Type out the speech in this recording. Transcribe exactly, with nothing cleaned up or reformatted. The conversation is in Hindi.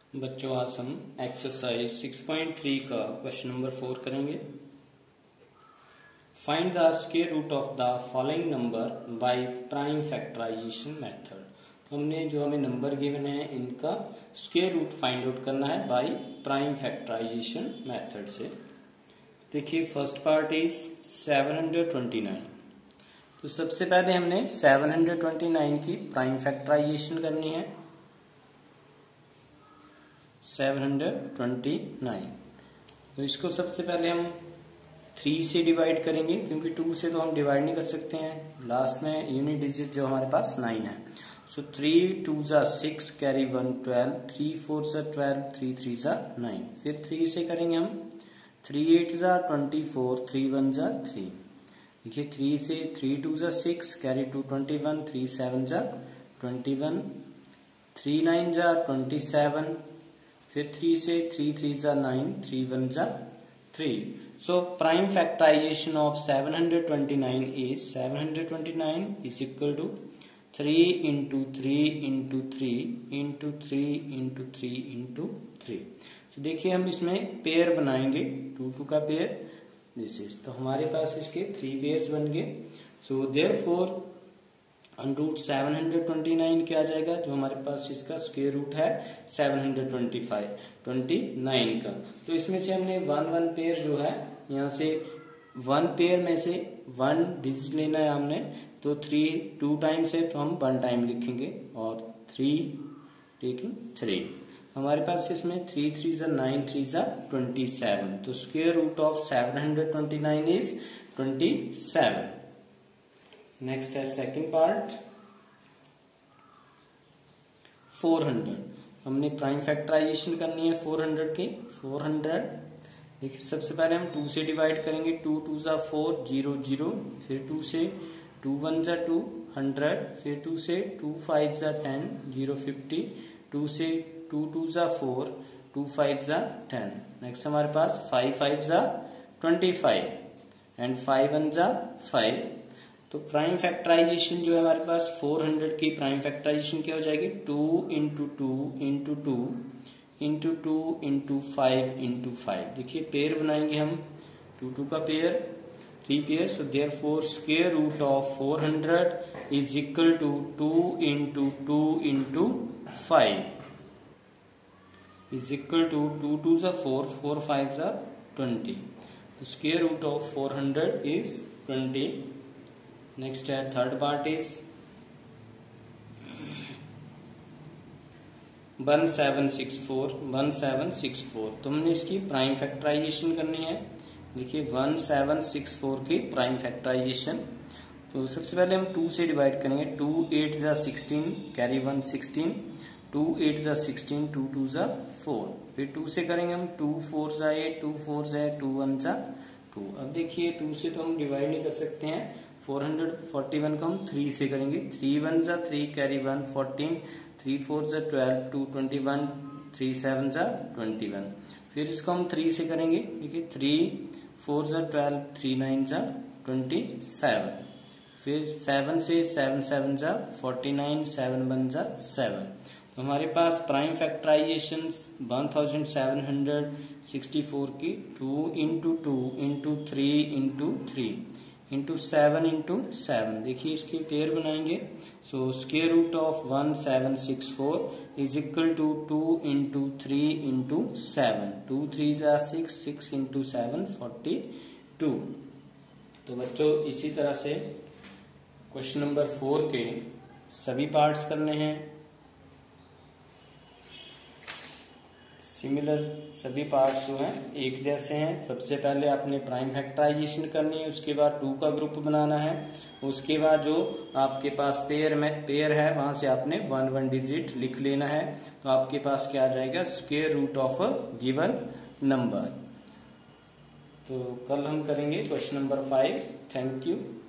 बच्चों आज हम एक्सरसाइज सिक्स पॉइंट थ्री का क्वेश्चन नंबर फोर करेंगे। Find the square root of the following number by prime factorisation method. हमने जो हमें नंबर गिवन है इनका स्क्वायर रूट फाइंड आउट करना है बाय प्राइम फैक्टराइजेशन मेथड से। देखिए first part is seven hundred twenty nine. तो सबसे पहले हमने सेवन हंड्रेड ट्वेंटी नाइन की प्राइम फैक्टराइजेशन करनी है। सेवन हंड्रेड ट्वेंटी नाइन, तो इसको सबसे पहले हम थ्री से डिवाइड करेंगे क्योंकि टू से तो हम डिवाइड नहीं कर सकते हैं। लास्ट में यूनिट डिजिट जो हमारे पास नाइन है। सो थ्री टू जा six, carry one twelve, three four जा ट्वेल्व, थ्री थ्री जा नाइन। फिर थ्री से करेंगे हम थ्री एट जा ट्वेंटी फोर, थ्री वन जा थ्री। देखिए थ्री से थ्री टू जा six, carry two twenty one, three seven जा ट्वेंटी वन, थ्री नाइन जा ट्वेंटी सेवन। फिर थ्री से थ्री थ्री जा नाइन, थ्री वन जा three. So prime factorisation of seven hundred twenty nine is seven hundred twenty nine is equal to three into three into three into three into three into three. तो देखिए हम इसमें पेयर बनाएंगे, टू टू का पेयर दिस इज। तो हमारे पास इसके थ्री पेयर्स बन गए। So therefore root seven hundred twenty nine क्या आ जाएगा, जो हमारे पास इसका स्क्वायर रूट है seven hundred twenty five twenty nine का। तो इसमें से हमने वन वन पेयर जो है यहाँ से वन पेयर में से वन डिजिट लेना है हमने। तो थ्री टू टाइम्स है तो हम वन टाइम लिखेंगे और थ्री टेकिंग थ्री। हमारे पास इसमें थ्री थ्री जा नाइन, थ्री जा ट्वेंटी सेवन। तो square root of seven hundred twenty nine is twenty seven. Next है सेकंड पार्ट फोर हंड्रेड। हमने प्राइम फैक्टराइजेशन करनी है फोर हंड्रेड की। फोर हंड्रेड देखिए सबसे पहले हम टू से डिवाइड करेंगे। टू टू जा फोर, जीरो जीरो। फिर टू से टू वन जा टू, हंड्रेड। फिर टू से टू फाइव जा टेन, जीरो फिफ्टी। टू से टू टू जा फोर, टू फाइव जा टेन। नेक्स्ट हमारे पास फाइव फाइव जा twenty five and five one जा फाइव। तो प्राइम फैक्टराइजेशन जो है हमारे पास फोर हंड्रेड की प्राइम फैक्टराइजेशन क्या हो जाएगी, two into two into two into two into five into five. देखिए पेयर बनाएंगे हम, टू टू का pair, three pair. So therefore square root of four hundred is equal to two into two into five is equal to two two जा फोर, फोर फाइव जा twenty. Square root of four hundred is twenty. Next है third part is one seven six four, one seven six four. तो हमने इसकी प्राइम फैक्टराइजेशन करनी है। देखिए वन सेवन सिक्स फोर की प्राइम फैक्टराइजेशन। तो सबसे पहले हम टू से डिवाइड करेंगे। टू एट जा sixteen, carry one sixteen. Two eight जा सिक्सटीन, टू टू जा फोर। फिर टू से करेंगे हम टू फोर जा एट, टू फोर जा टू वन जा टू। अब देखिए टू से तो हम डिवाइड नहीं कर सकते हैं। फोर हंड्रेड फोर्टी वन को हम थ्री से करेंगे। थ्री वन जा three, carry one fourteen. Three four जा twelve, two twenty one, three seven जा ट्वेंटी वन। फिर इसको हम थ्री से करेंगे। देखिए थ्री फोर जा ट्वेल्व, थ्री नाइन जा ट्वेंटी सेवन। फिर सेवन से सेवन सेवन जा फोर्टी नाइन, सेवन वन जा सेवन। तो हमारे पास prime factorisation one thousand seven hundred sixty four की two into two into three into three into seven into seven. देखिए इसके पेयर बनाएंगे। So square root of one seven six four is equal to two into three into seven. Two three जा six, six into seven forty two. तो बच्चों इसी तरह से क्वेश्चन नंबर फोर के सभी पार्ट्स करने हैं। सिमिलर सभी पार्ट्स जो हैं एक जैसे हैं। सबसे पहले आपने प्राइम फैक्टराइजेशन करनी है, उसके बाद टू का ग्रुप बनाना है। उसके बाद जो आपके पास पेयर में पेयर है वहां से आपने वन वन डिजिट लिख लेना है। तो आपके पास क्या आ जाएगा, square root of a given number. तो कल हम करेंगे question number five. Thank you.